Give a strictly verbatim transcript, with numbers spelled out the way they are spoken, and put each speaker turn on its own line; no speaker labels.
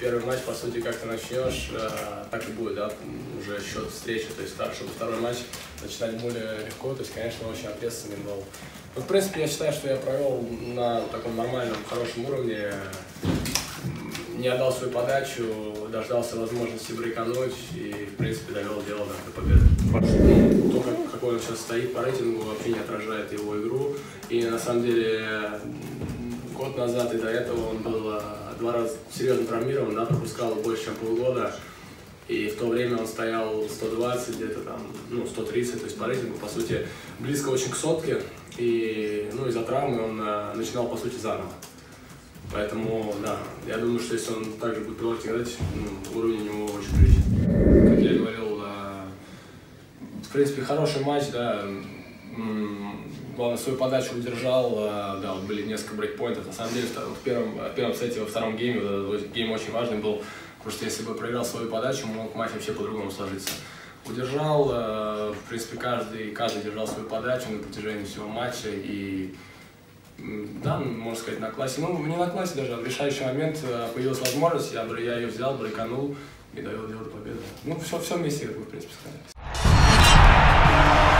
первый матч, по сути, как ты начнешь, так и будет, да, уже счет встречи, то есть чтобы второй матч начинать более легко, то есть, конечно, очень ответственный был. Но, в принципе, я считаю, что я провел на таком нормальном, хорошем уровне, не отдал свою подачу, дождался возможности брейкануть и, в принципе, довел дело до победы. Ну, то, как, какой он сейчас стоит по рейтингу, вообще не отражает его игру. И, на самом деле, год назад и до этого он был два раза серьезно травмирован, да, пропускал больше, чем полгода. И в то время он стоял сто двадцать, где-то там, ну, сто тридцать, то есть по рейтингу, по сути, близко очень к сотке. И, ну, из-за травмы он а, начинал, по сути, заново. Поэтому, да, я думаю, что если он также будет продолжать играть, ну, уровень у него очень приличный. Как я говорил, а, в принципе, хороший матч, да. Главное, свою подачу удержал, да, вот были несколько брейкпоинтов. На самом деле, в первом, в первом сете, во втором гейме, вот, гейм очень важный был, потому что если бы проиграл свою подачу, мог матч вообще по-другому сложиться. Удержал, в принципе, каждый, каждый держал свою подачу на протяжении всего матча. И, да, можно сказать, на классе, ну, не на классе даже, а в решающий момент появилась возможность, я, я ее взял, брейканул и довел дело до победы. Ну, все, все вместе, как вы, в принципе, сказали.